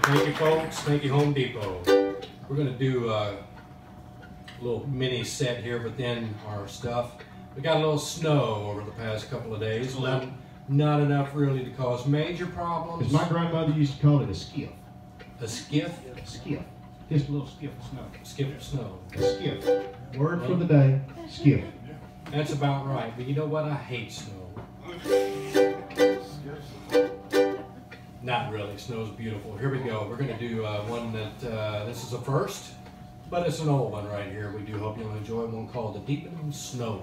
Thank you, folks. Thank you, Home Depot. We're going to do a little mini set here within our stuff. We got a little snow over the past couple of days. Not enough really to cause major problems. Because my grandmother used to call it a skiff. A skiff? A skiff. Just a little skiff of snow. Skiff of snow. A skiff. Word for the day, skiff. That's about right. But you know what? I hate snow. Not really. Snow's beautiful. Here we go. We're going to do one that, this is a first, but it's an old one right here. We do hope you'll enjoy one called The Deepening Snow.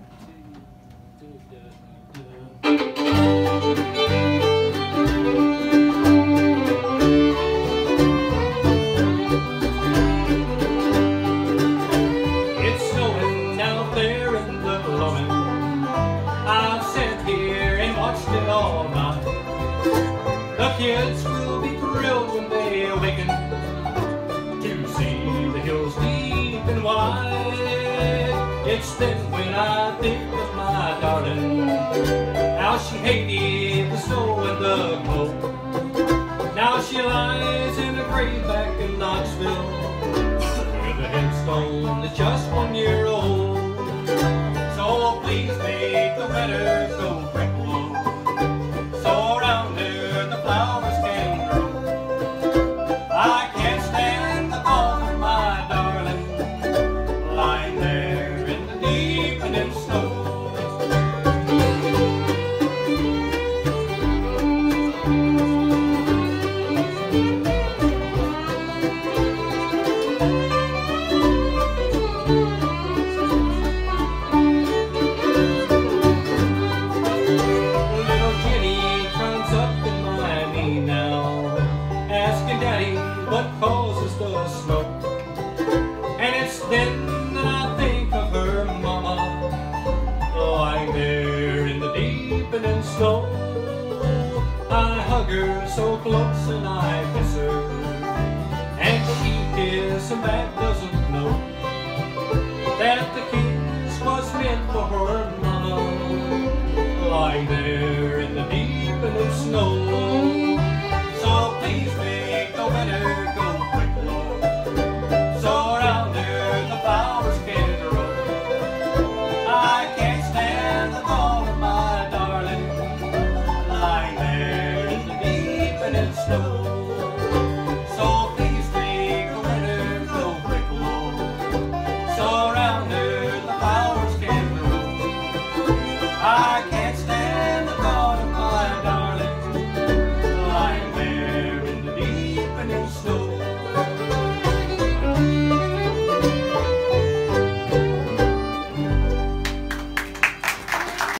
It's snowing down there in the gloaming. I've sat here and watched it all night. The kids will be thrilled when they awaken to see the hills deep and wide. It's then when I think of my darling, how she hated the snow and the cold. Now she lies in a grave back in Knoxville with a headstone that's just 1 year old. So please make the letters go crinkle, so around there the flowers can grow. I can't stand the thought of my darling lying there in the deepening snow. What causes the snow? And it's then that I think of her mama lying there in the deepening snow. I hug her so close and I kiss her, and she kisses back, doesn't know that the kiss was meant for her mama lying there